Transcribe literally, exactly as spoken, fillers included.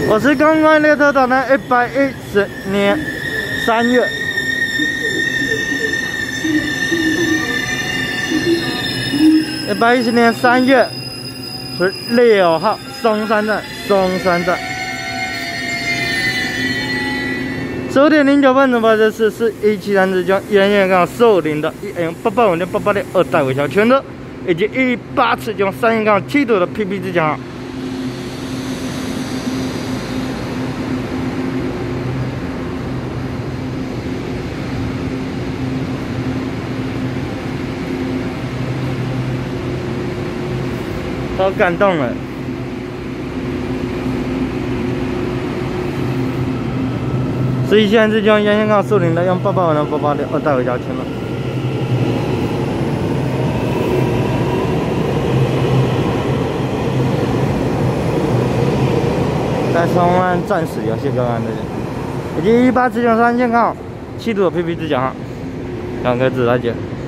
我是刚刚列车长的一百一十年三月，一百一十年三月十六号，松山站，松山站。十五点零九分出发的是四一七三之将沿线港寿林的一 M 八八五点八八点二代尾桥全车，以及一八次将三线港七度的 P P 之将。 好感动了！十一线之将沿线港寿林的用八八五的八八六二代回家签了。在松安站驶有谢高安的人，以及一八之将三线港七度的 P P 之奖，两个字来接。